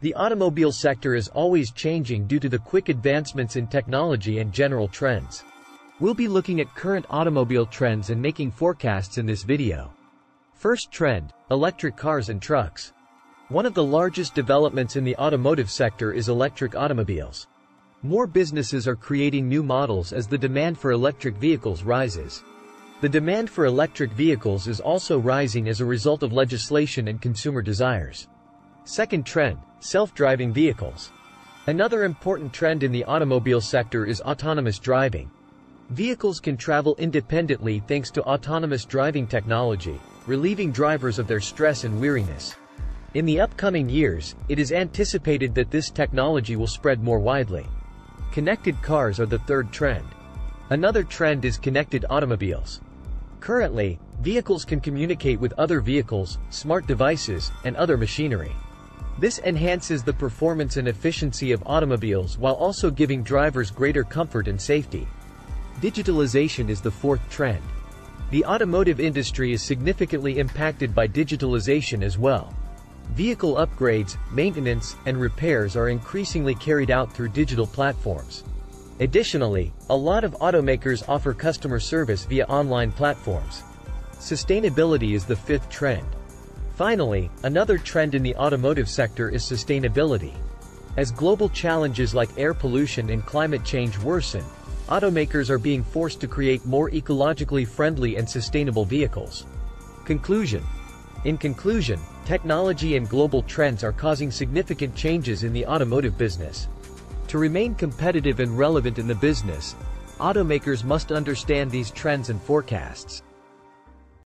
The automobile sector is always changing due to the quick advancements in technology and general trends. We'll be looking at current automobile trends and making forecasts in this video. First trend, electric cars and trucks. One of the largest developments in the automotive sector is electric automobiles. More businesses are creating new models as the demand for electric vehicles rises. The demand for electric vehicles is also rising as a result of legislation and consumer desires. Second trend, self-driving vehicles. Another important trend in the automobile sector is autonomous driving. Vehicles can travel independently thanks to autonomous driving technology, relieving drivers of their stress and weariness. In the upcoming years, it is anticipated that this technology will spread more widely. Connected cars are the third trend. Another trend is connected automobiles. Currently, vehicles can communicate with other vehicles, smart devices, and other machinery. This enhances the performance and efficiency of automobiles while also giving drivers greater comfort and safety. Digitalization is the fourth trend. The automotive industry is significantly impacted by digitalization as well. Vehicle upgrades, maintenance, and repairs are increasingly carried out through digital platforms. Additionally, a lot of automakers offer customer service via online platforms. Sustainability is the fifth trend. Finally, another trend in the automotive sector is sustainability. As global challenges like air pollution and climate change worsen, automakers are being forced to create more ecologically friendly and sustainable vehicles. Conclusion. In conclusion, technology and global trends are causing significant changes in the automotive business. To remain competitive and relevant in the business, automakers must understand these trends and forecasts.